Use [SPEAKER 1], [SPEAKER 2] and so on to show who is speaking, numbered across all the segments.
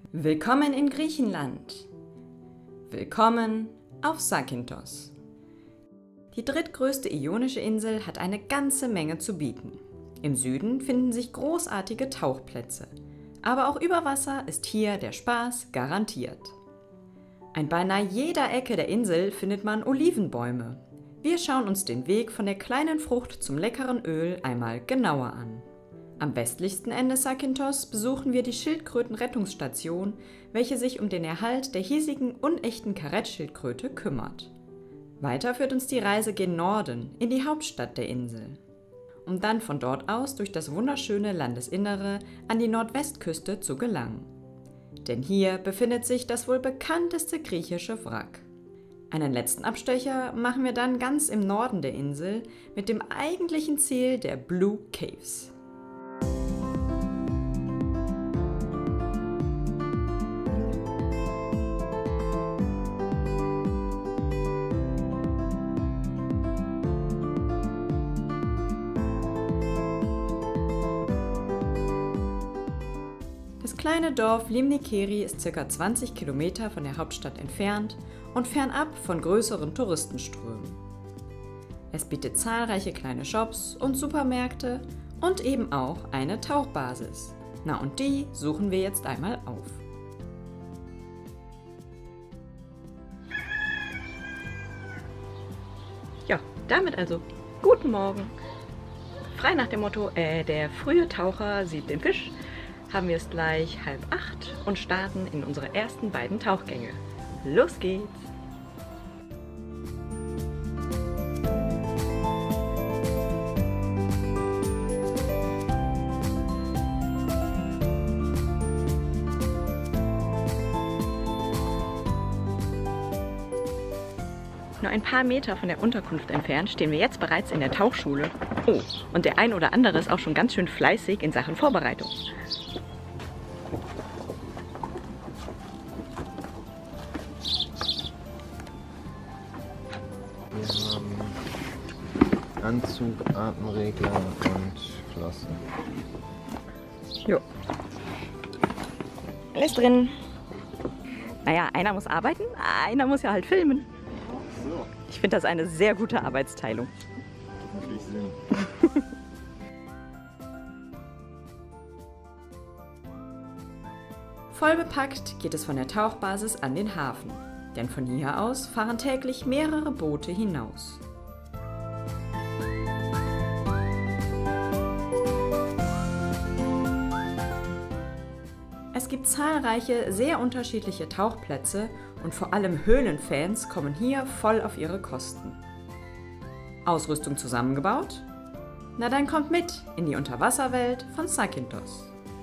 [SPEAKER 1] Willkommen in Griechenland. Willkommen auf Zakynthos. Die drittgrößte ionische Insel hat eine ganze Menge zu bieten. Im Süden finden sich großartige Tauchplätze, aber auch über Wasser ist hier der Spaß garantiert. An beinahe jeder Ecke der Insel findet man Olivenbäume. Wir schauen uns den Weg von der kleinen Frucht zum leckeren Öl einmal genauer an. Am westlichsten Ende Zakynthos besuchen wir die Schildkrötenrettungsstation, welche sich um den Erhalt der hiesigen unechten Karettschildkröte kümmert. Weiter führt uns die Reise gen Norden, in die Hauptstadt der Insel, um dann von dort aus durch das wunderschöne Landesinnere an die Nordwestküste zu gelangen. Denn hier befindet sich das wohl bekannteste griechische Wrack. Einen letzten Abstecher machen wir dann ganz im Norden der Insel mit dem eigentlichen Ziel der Blue Caves. Das kleine Dorf Limnikeri ist ca. 20 Kilometer von der Hauptstadt entfernt und fernab von größeren Touristenströmen. Es bietet zahlreiche kleine Shops und Supermärkte und eben auch eine Tauchbasis. Na und die suchen wir jetzt einmal auf.
[SPEAKER 2] Ja, damit also guten Morgen. Frei nach dem Motto, der frühe Taucher sieht den Fisch, haben wir es gleich 7:30 und starten in unsere ersten beiden Tauchgänge. Los geht's! Nur ein paar Meter von der Unterkunft entfernt stehen wir jetzt bereits in der Tauchschule. Oh, und der ein oder andere ist auch schon ganz schön fleißig in Sachen Vorbereitung.
[SPEAKER 3] Wir haben Anzug, Atemregler und Flossen.
[SPEAKER 2] Jo. Alles drin. Naja, einer muss arbeiten, einer muss ja halt filmen.
[SPEAKER 3] So,
[SPEAKER 2] Ich finde das eine sehr gute Arbeitsteilung.
[SPEAKER 3] natürlich Sinn.
[SPEAKER 1] Voll bepackt geht es von der Tauchbasis an den Hafen, denn von hier aus fahren täglich mehrere Boote hinaus. Es gibt zahlreiche, sehr unterschiedliche Tauchplätze und vor allem Höhlenfans kommen hier voll auf ihre Kosten. Ausrüstung zusammengebaut? Na dann kommt mit in die Unterwasserwelt von Zakynthos.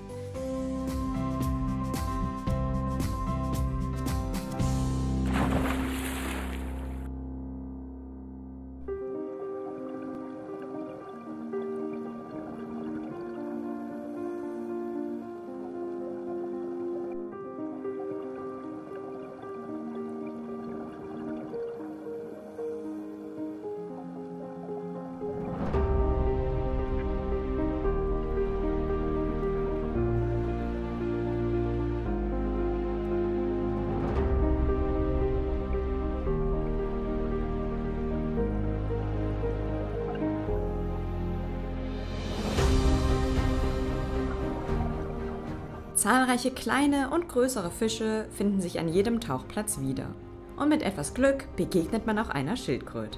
[SPEAKER 1] Zahlreiche kleine und größere Fische finden sich an jedem Tauchplatz wieder. Und mit etwas Glück begegnet man auch einer Schildkröte.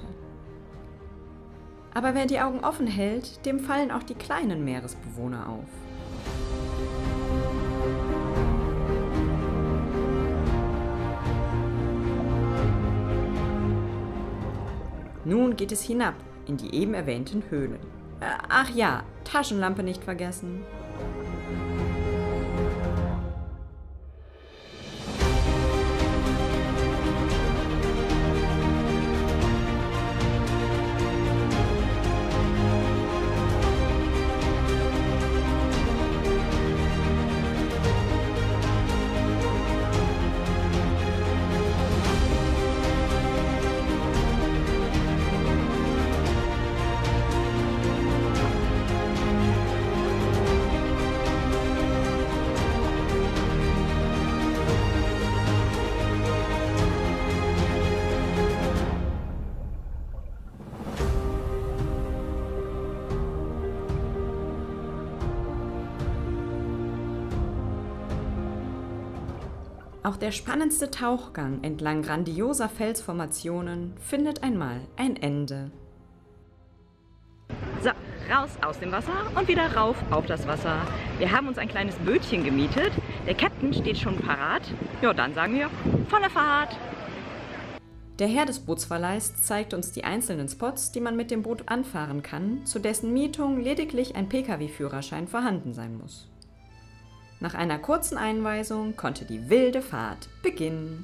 [SPEAKER 1] Aber wer die Augen offen hält, dem fallen auch die kleinen Meeresbewohner auf. Nun geht es hinab in die eben erwähnten Höhlen. Ach ja, Taschenlampe nicht vergessen. Auch der spannendste Tauchgang entlang grandioser Felsformationen findet einmal ein Ende.
[SPEAKER 2] So, raus aus dem Wasser und wieder rauf auf das Wasser. Wir haben uns ein kleines Bötchen gemietet. Der Captain steht schon parat. Ja, dann sagen wir, volle Fahrt!
[SPEAKER 1] Der Herr des Bootsverleihs zeigt uns die einzelnen Spots, die man mit dem Boot anfahren kann, zu dessen Mietung lediglich ein Pkw-Führerschein vorhanden sein muss. Nach einer kurzen Einweisung konnte die wilde Fahrt beginnen.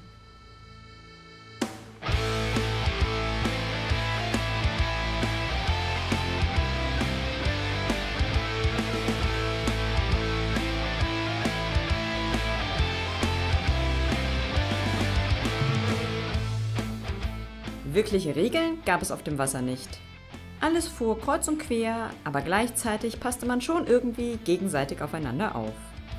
[SPEAKER 1] Wirkliche Regeln gab es auf dem Wasser nicht. Alles fuhr kreuz und quer, aber gleichzeitig passte man schon irgendwie gegenseitig aufeinander auf.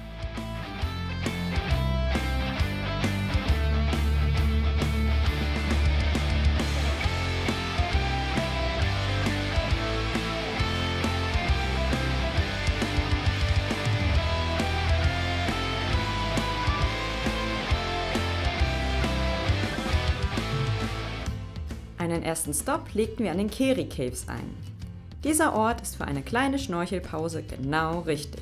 [SPEAKER 1] Einen ersten Stopp legten wir an den Keri Caves ein. Dieser Ort ist für eine kleine Schnorchelpause genau richtig.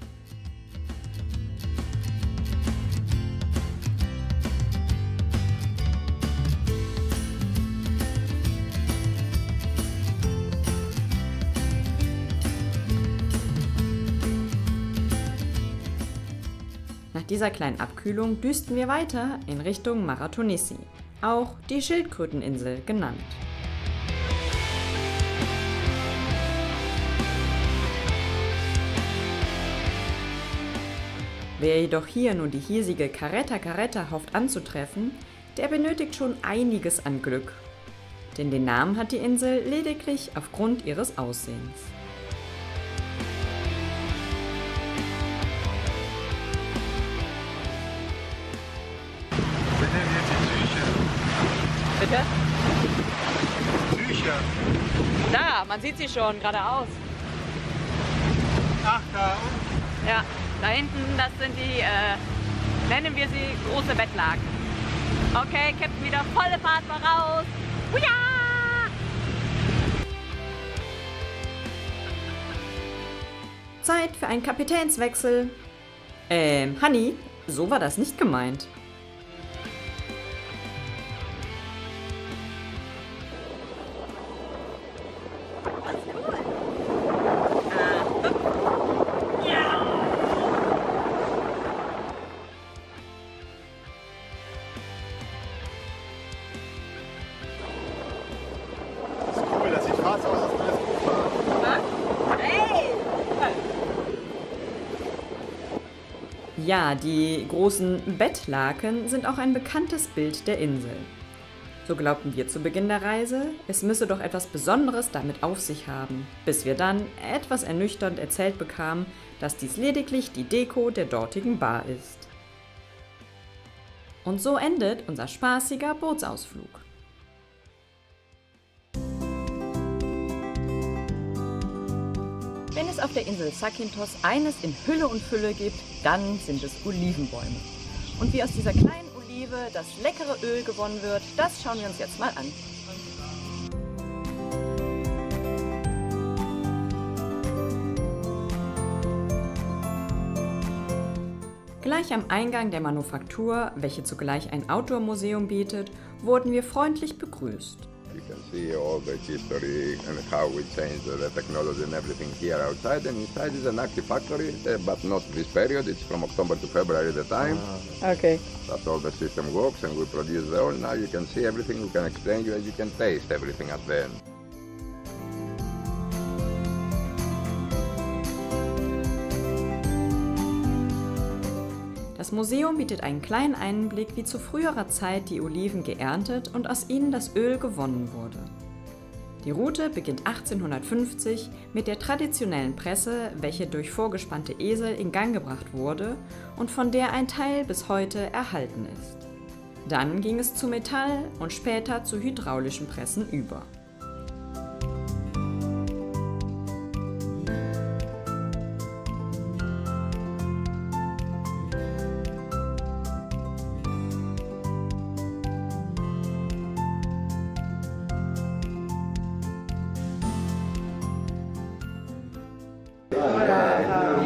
[SPEAKER 1] Nach dieser kleinen Abkühlung düsten wir weiter in Richtung Maratonissi, auch die Schildkröteninsel genannt. Wer jedoch hier nun die hiesige Caretta Caretta hofft anzutreffen, der benötigt schon einiges an Glück. Denn den Namen hat die Insel lediglich aufgrund ihres Aussehens.
[SPEAKER 2] Bitte?
[SPEAKER 4] Tücher.
[SPEAKER 2] Da, man sieht sie schon geradeaus.
[SPEAKER 4] Ach, da unten.
[SPEAKER 2] Ja, da hinten, das sind die, nennen wir sie große Bettlaken. Okay, Captain, wieder volle Fahrt voraus. Huja!
[SPEAKER 1] Zeit für einen Kapitänswechsel. Honey, so war das nicht gemeint.
[SPEAKER 3] Cool, das sieht fast aus, als würde es gut fahren.
[SPEAKER 1] Ja, die großen Bettlaken sind auch ein bekanntes Bild der Insel. So glaubten wir zu Beginn der Reise, es müsse doch etwas Besonderes damit auf sich haben, bis wir dann etwas ernüchternd erzählt bekamen, dass dies lediglich die Deko der dortigen Bar ist. Und so endet unser spaßiger Bootsausflug. Wenn es auf der Insel Zakynthos eines in Hülle und Fülle gibt, dann sind es Olivenbäume. Und wie aus dieser kleinen Olive das leckere Öl gewonnen wird, das schauen wir uns jetzt mal an. Gleich am Eingang der Manufaktur, welche zugleich ein Outdoor-Museum bietet, wurden wir freundlich begrüßt.
[SPEAKER 5] You can see all the history and how we changed the technology and everything here outside. And inside is an active factory, but not this period. It's from October to February the time.
[SPEAKER 2] Okay.
[SPEAKER 5] That's all the system works, and we produce the oil. Now you can see everything. We can explain you, and you can taste everything at the end.
[SPEAKER 1] Das Museum bietet einen kleinen Einblick, wie zu früherer Zeit die Oliven geerntet und aus ihnen das Öl gewonnen wurde. Die Route beginnt 1850 mit der traditionellen Presse, welche durch vorgespannte Esel in Gang gebracht wurde und von der ein Teil bis heute erhalten ist. Dann ging es zu Metall und später zu hydraulischen Pressen über.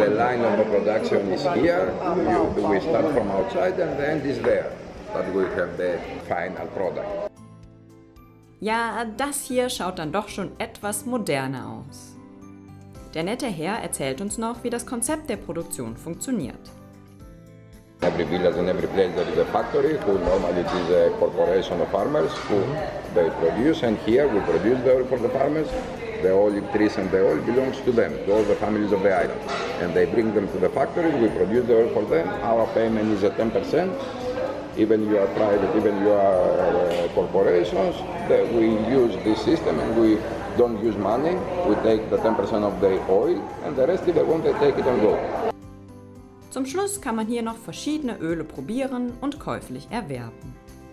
[SPEAKER 5] The line of the production is here. We start from outside and the end is there. But we have the final product.
[SPEAKER 1] Ja, das hier schaut dann doch schon etwas moderner aus. Der nette Herr erzählt uns noch, wie das Konzept der Produktion funktioniert.
[SPEAKER 5] Every village and every place there is a factory who normally it is a corporation of farmers who they produce, and here we produce the oil for the farmers. The olive trees and the oil belongs to them, to all the families of the island. And they bring them to the factory, we produce the oil for them. Our payment is at 10%. Even you are private, even you are corporations, we use this system and we don't use money. We take the 10% of the oil and the rest if they want, they take it and go.
[SPEAKER 1] Zum Schluss kann man hier noch verschiedene Öle probieren und käuflich erwerben.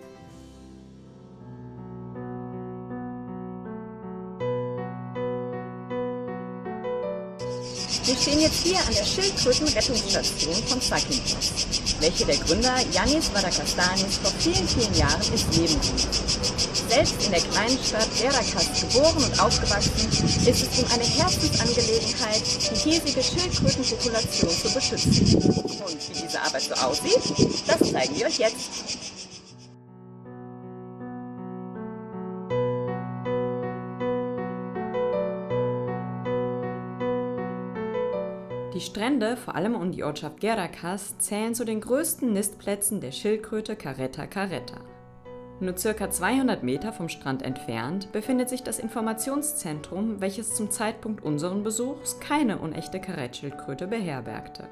[SPEAKER 2] Wir stehen jetzt hier an der Schildkrötenrettungsstation von Zakynthos, welche der Gründer Yannis Vadakastanis vor vielen, vielen Jahren ins Leben rief. Selbst in der kleinen Stadt Gerakas geboren und aufgewachsen, ist es ihm eine Herzensangelegenheit, die hiesige Schildkrötenpopulation zu beschützen. Und wie diese Arbeit so aussieht, das zeigen wir euch jetzt.
[SPEAKER 1] Die Strände, vor allem um die Ortschaft Gerakas, zählen zu den größten Nistplätzen der Schildkröte Caretta caretta. Nur ca. 200 Meter vom Strand entfernt befindet sich das Informationszentrum, welches zum Zeitpunkt unseres Besuchs keine unechte Karettschildkröte beherbergte.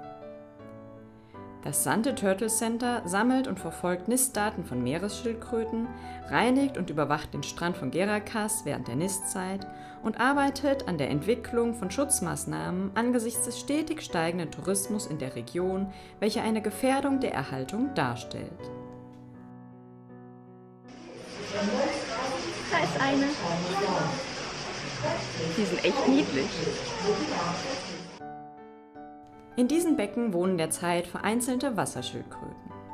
[SPEAKER 1] Das Sante Turtle Center sammelt und verfolgt Nistdaten von Meeresschildkröten, reinigt und überwacht den Strand von Gerakas während der Nistzeit und arbeitet an der Entwicklung von Schutzmaßnahmen angesichts des stetig steigenden Tourismus in der Region, welcher eine Gefährdung der Erhaltung darstellt.
[SPEAKER 2] Da ist eine. Die sind echt niedlich.
[SPEAKER 1] In diesen Becken wohnen derzeit vereinzelte Wasserschildkröten.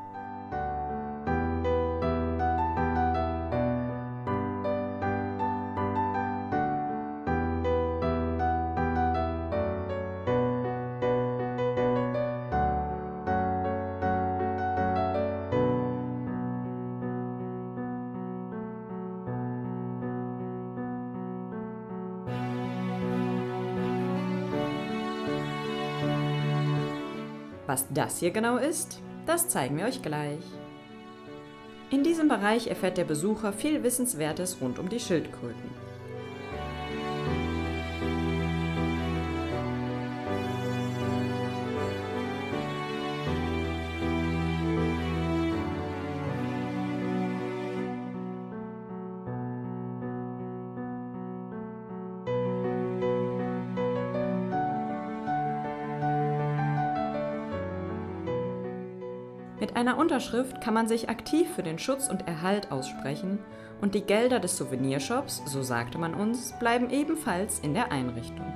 [SPEAKER 1] Was das hier genau ist, das zeigen wir euch gleich. In diesem Bereich erfährt der Besucher viel Wissenswertes rund um die Schildkröten. Mit einer Unterschrift kann man sich aktiv für den Schutz und Erhalt aussprechen und die Gelder des Souvenirshops, so sagte man uns, bleiben ebenfalls in der Einrichtung.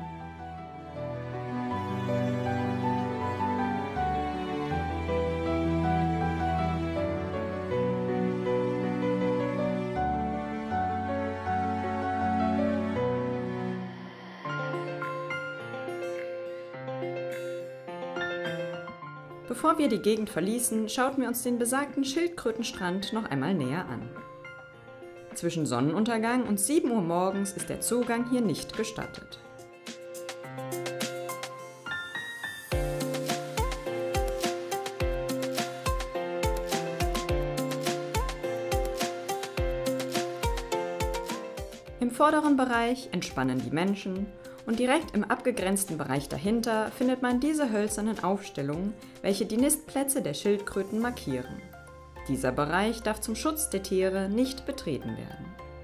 [SPEAKER 1] Bevor wir die Gegend verließen, schauten wir uns den besagten Schildkrötenstrand noch einmal näher an. Zwischen Sonnenuntergang und 7 Uhr morgens ist der Zugang hier nicht gestattet. Im vorderen Bereich entspannen die Menschen und direkt im abgegrenzten Bereich dahinter findet man diese hölzernen Aufstellungen, welche die Nistplätze der Schildkröten markieren. Dieser Bereich darf zum Schutz der Tiere nicht betreten werden.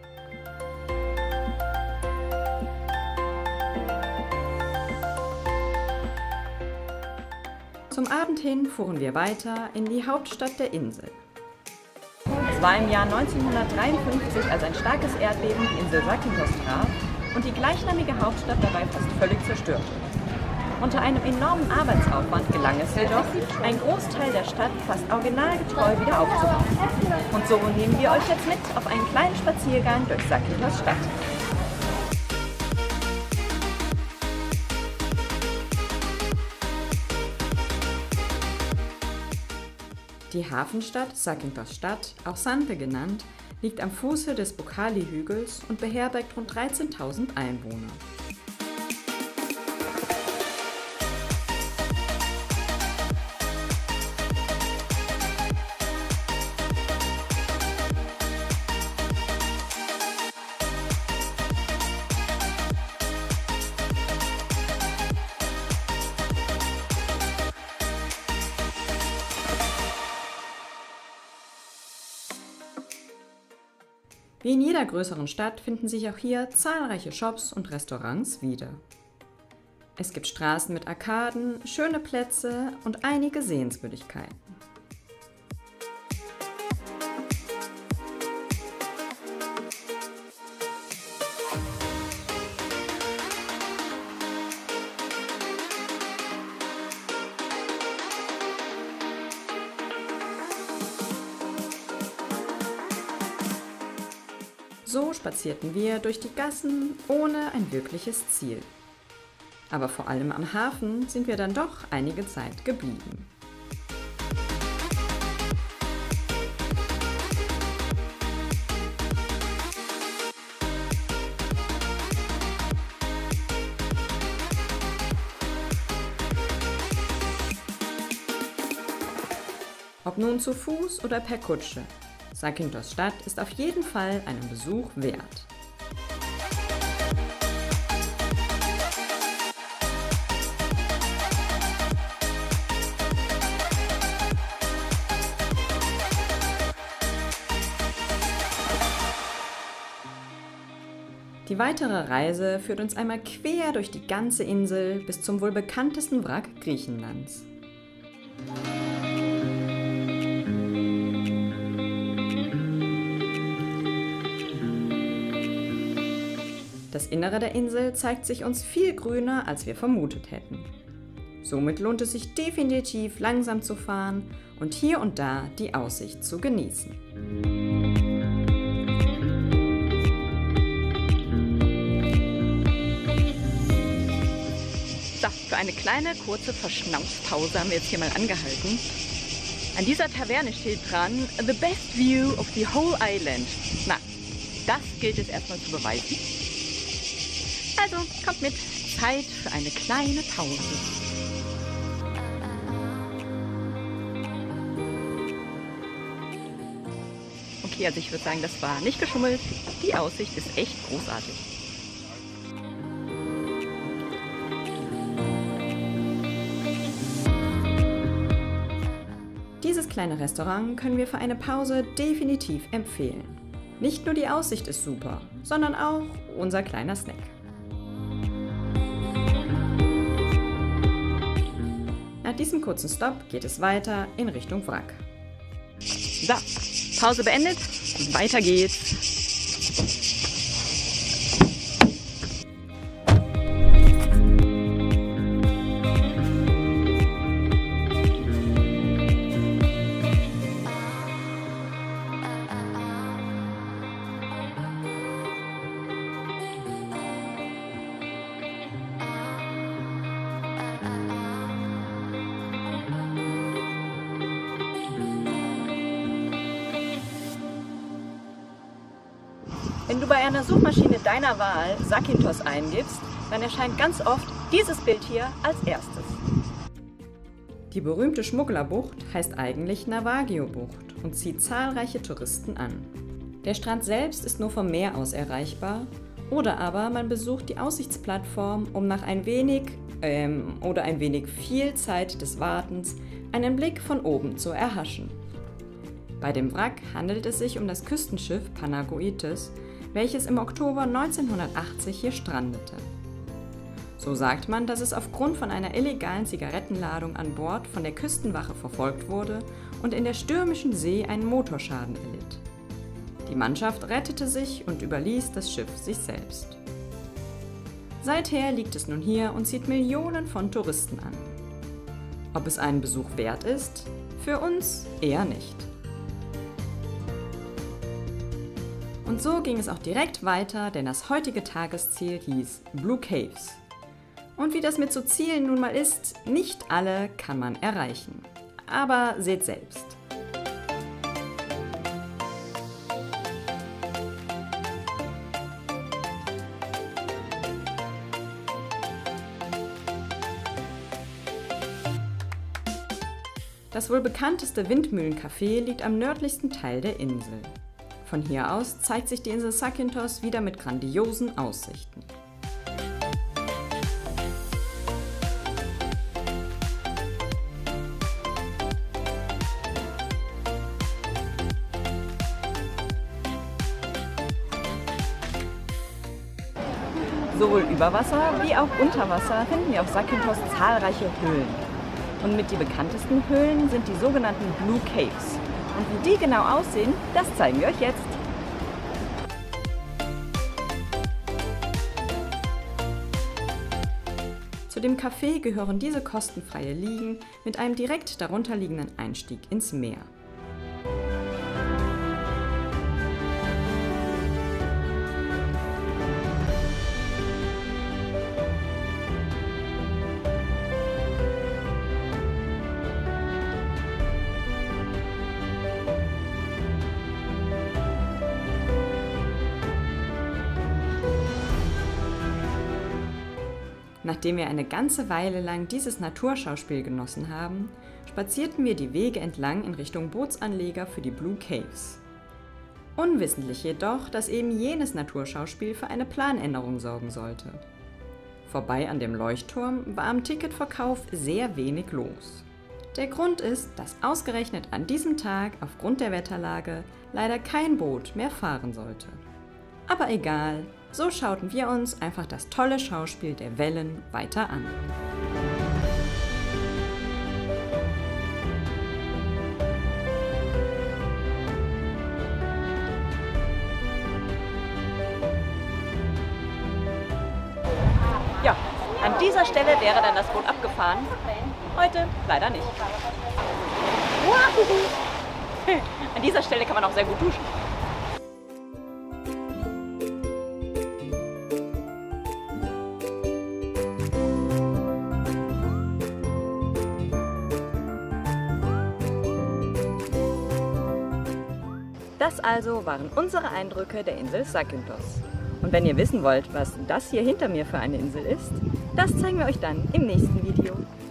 [SPEAKER 1] Zum Abend hin fuhren wir weiter in die Hauptstadt der Insel.
[SPEAKER 2] Es war im Jahr 1953, als ein starkes Erdbeben die Insel Zakynthos traf und die gleichnamige Hauptstadt dabei fast völlig zerstörte. Unter einem enormen Arbeitsaufwand gelang es jedoch, einen Großteil der Stadt fast originalgetreu wieder aufzubauen. Und so nehmen wir euch jetzt mit auf einen kleinen Spaziergang durch Zakynthos Stadt.
[SPEAKER 1] Die Hafenstadt Zakynthos-Stadt, auch Xanthi genannt, liegt am Fuße des Bokali-Hügels und beherbergt rund 13.000 Einwohner. Wie in jeder größeren Stadt finden sich auch hier zahlreiche Shops und Restaurants wieder. Es gibt Straßen mit Arkaden, schöne Plätze und einige Sehenswürdigkeiten. So spazierten wir durch die Gassen ohne ein wirkliches Ziel. Aber vor allem am Hafen sind wir dann doch einige Zeit geblieben. Ob nun zu Fuß oder per Kutsche, Zakynthos-Stadt ist auf jeden Fall einen Besuch wert. Die weitere Reise führt uns einmal quer durch die ganze Insel bis zum wohl bekanntesten Wrack Griechenlands. Das Innere der Insel zeigt sich uns viel grüner, als wir vermutet hätten. Somit lohnt es sich definitiv, langsam zu fahren und hier und da die Aussicht zu genießen.
[SPEAKER 2] So, für eine kleine, kurze Verschnaufspause haben wir jetzt hier mal angehalten. An dieser Taverne steht dran, the best view of the whole island. Na, das gilt es erstmal zu beweisen. Also, kommt mit, Zeit für eine kleine Pause. Okay, also ich würde sagen, das war nicht geschummelt. Die Aussicht ist echt großartig.
[SPEAKER 1] Dieses kleine Restaurant können wir für eine Pause definitiv empfehlen. Nicht nur die Aussicht ist super, sondern auch unser kleiner Snack. Nach diesem kurzen Stopp geht es weiter in Richtung Wrack.
[SPEAKER 2] So, Pause beendet, weiter geht's. Wenn du bei einer Suchmaschine deiner Wahl Zakynthos eingibst, dann erscheint ganz oft dieses Bild hier als erstes.
[SPEAKER 1] Die berühmte Schmugglerbucht heißt eigentlich Navagio-Bucht und zieht zahlreiche Touristen an. Der Strand selbst ist nur vom Meer aus erreichbar oder aber man besucht die Aussichtsplattform, um nach ein wenig viel Zeit des Wartens einen Blick von oben zu erhaschen. Bei dem Wrack handelt es sich um das Küstenschiff Panagoitis, welches im Oktober 1980 hier strandete. So sagt man, dass es aufgrund von einer illegalen Zigarettenladung an Bord von der Küstenwache verfolgt wurde und in der stürmischen See einen Motorschaden erlitt. Die Mannschaft rettete sich und überließ das Schiff sich selbst. Seither liegt es nun hier und zieht Millionen von Touristen an. Ob es einen Besuch wert ist? Für uns eher nicht. Und so ging es auch direkt weiter, denn das heutige Tagesziel hieß Blue Caves. Und wie das mit so Zielen nun mal ist, nicht alle kann man erreichen. Aber seht selbst. Das wohl bekannteste Windmühlencafé liegt am nördlichsten Teil der Insel. Von hier aus zeigt sich die Insel Zakynthos wieder mit grandiosen Aussichten.
[SPEAKER 2] Sowohl über Wasser wie auch unter Wasser finden wir auf Zakynthos zahlreiche Höhlen. Und mit die bekanntesten Höhlen sind die sogenannten Blue Caves. Und wie die genau aussehen, das zeigen wir euch jetzt.
[SPEAKER 1] Zu dem Café gehören diese kostenfreie Liegen mit einem direkt darunter liegenden Einstieg ins Meer. Nachdem wir eine ganze Weile lang dieses Naturschauspiel genossen haben, spazierten wir die Wege entlang in Richtung Bootsanleger für die Blue Caves. Unwissentlich jedoch, dass eben jenes Naturschauspiel für eine Planänderung sorgen sollte. Vorbei an dem Leuchtturm war am Ticketverkauf sehr wenig los. Der Grund ist, dass ausgerechnet an diesem Tag aufgrund der Wetterlage leider kein Boot mehr fahren sollte. Aber egal, so schauten wir uns einfach das tolle Schauspiel der Wellen weiter an.
[SPEAKER 2] Ja, an dieser Stelle wäre dann das Boot abgefahren. Heute leider nicht. An dieser Stelle kann man auch sehr gut duschen. Das also waren unsere Eindrücke der Insel Zakynthos. Und wenn ihr wissen wollt, was das hier hinter mir für eine Insel ist, das zeigen wir euch dann im nächsten Video.